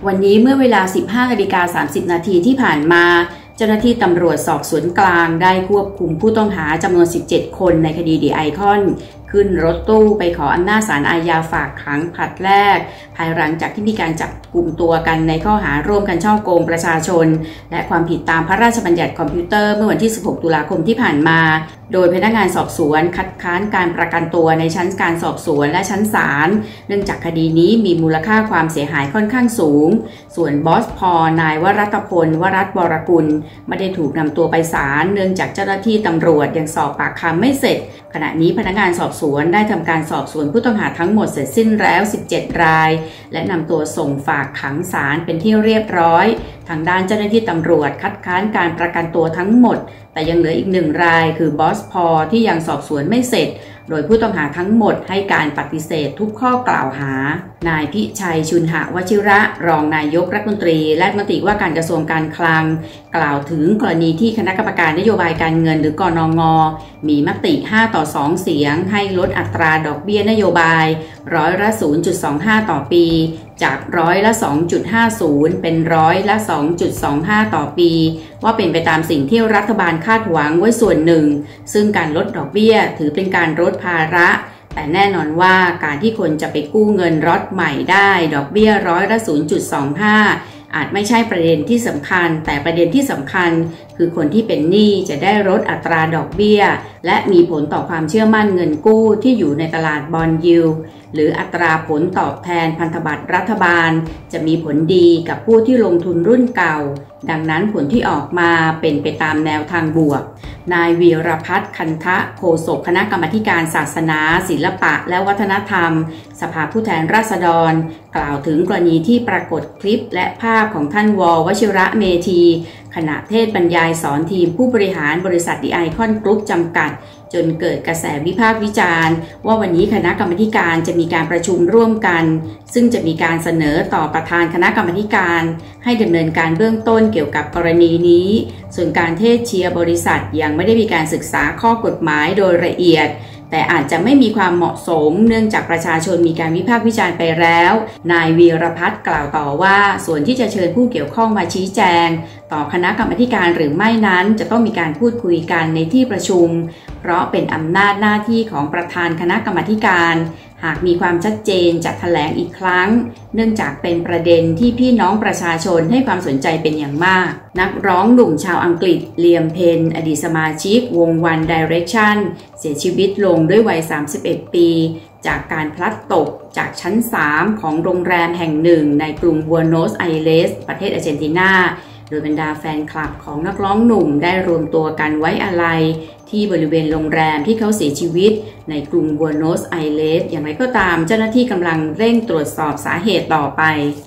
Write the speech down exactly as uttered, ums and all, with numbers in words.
วันนี้เมื่อเวลา สิบห้านาฬิกาสามสิบนาทีที่ผ่านมาเจ้าหน้าที่ตำรวจสอบสวนกลางได้ควบคุมผู้ต้องหาจำนวนสิบเจ็ดคนในคดีดีไอคอนขึ้นรถตู้ไปขออำนาจศาลอาญาฝากขังผลัดแรกภายหลังจากที่มีการจับกลุ่มตัวกันในข้อหาร่วมกันฉ้อโกงประชาชนและความผิดตามพระราชบัญญัติคอมพิวเตอร์เมื่อวันที่สิบหกตุลาคมที่ผ่านมาโดยพนักงานสอบสวนคัดค้านการประกันตัวในชั้นการสอบสวนและชั้นศาลเนื่องจากคดีนี้มีมูลค่าความเสียหายค่อนข้างสูงส่วนบอสพอนายวรัตพลวรัตน์วรกุลไม่ได้ถูกนำตัวไปศาลเนื่องจากเจ้าหน้าที่ตำรวจยังสอบปากคำไม่เสร็จขณะนี้พนักงานสอบสวนได้ทำการสอบสวนผู้ต้องหาทั้งหมดเสร็จสิ้นแล้วสิบเจ็ดรายและนำตัวส่งฝากขังศาลเป็นที่เรียบร้อยทางด้านเจ้าหน้าที่ตำรวจคัดค้านการประกันตัวทั้งหมดแต่ยังเหลืออีกหนึ่งรายคือบอสพอที่ยังสอบสวนไม่เสร็จโดยผู้ต้องหาทั้งหมดให้การปฏิเสธทุกข้อกล่าวหานายพิชัยชุนหวชิระรองนายกรัฐมนตรีและรัฐมนตรีว่าการกระทรวงการคลังกล่าวถึงกรณีที่คณะกรรมการนโยบายการเงินหรือกนง.มีมติห้าต่อสองเสียงให้ลดอัตราดอกเบี้ยนโยบายร้อยละ ศูนย์จุดสองห้า ต่อปีจากร้อยละ สองจุดห้าศูนย์ เป็นร้อยละ สองจุดสองห้า ต่อปีว่าเป็นไปตามสิ่งที่รัฐบาลคาดหวังไว้ส่วนหนึ่งซึ่งการลดดอกเบี้ยถือเป็นการลดภาระแต่แน่นอนว่าการที่คนจะไปกู้เงินล็อตใหม่ได้ดอกเบี้ยร้อยละ ศูนย์จุดสองห้า อาจไม่ใช่ประเด็นที่สำคัญแต่ประเด็นที่สำคัญคือคนที่เป็นหนี้จะได้ลดอัตราดอกเบี้ยและมีผลต่อความเชื่อมั่นเงินกู้ที่อยู่ในตลาดบอนด์ยิลด์หรืออัตราผลตอบแทนพันธบัตรรัฐบาลจะมีผลดีกับผู้ที่ลงทุนรุ่นเก่าดังนั้นผลที่ออกมาเป็นไปตามแนวทางบวกนายวีรพัฒน์คันทะโฆษกคณะกรรมาการศาสนาศิลปะและวัฒนธรรมสภาผู้แทนราษฎรกล่าวถึงกรณีที่ปรากฏคลิปและภาพของท่านววชิระเมธีขณะเทศบรรยายสอนทีมผู้บริหารบริษัทดีไอคอนกรุ๊ปจำกัดจนเกิดกระแสวิพากษ์วิจารณ์ว่าวันนี้คณะกรรมาการจะมีการประชุมร่วมกันซึ่งจะมีการเสนอต่อประธานคณะกรรมาการให้ดำเนินการเบื้องต้นเกี่ยวกับกรณีนี้ส่วนการเทศเชียร์บริษัทยังไม่ได้มีการศึกษาข้อกฎหมายโดยละเอียดแต่อาจจะไม่มีความเหมาะสมเนื่องจากประชาชนมีการวิพากษ์วิจารณ์ไปแล้วนายวีรพัฒน์กล่าวต่อว่าส่วนที่จะเชิญผู้เกี่ยวข้องมาชี้แจงต่อคณะกรรมาการหรือไม่นั้นจะต้องมีการพูดคุยกันในที่ประชุมเพราะเป็นอำนาจหน้าที่ของประธานคณะกรรมาการหากมีความชัดเจนจะแถลงอีกครั้งเนื่องจากเป็นประเด็นที่พี่น้องประชาชนให้ความสนใจเป็นอย่างมากนักร้องหนุ่มชาวอังกฤษเลียมเพนอดีตสมาชิกวง One Direction เสียชีวิตลงด้วยวัยสามสิบเอ็ดปีจากการพลัดตกจากชั้นสามของโรงแรมแห่งหนึ่งในกรุงบัวโนสไอเรสประเทศอาร์เจนตินาโดยบรรดาแฟนคลับของนักร้องหนุ่มได้รวมตัวกันไว้อาลัยที่บริเวณโรงแรมที่เขาเสียชีวิตในกรุงบัวโนสไอเรสอย่างไรก็ตามเจ้าหน้าที่กำลังเร่งตรวจสอบสาเหตุต่อไป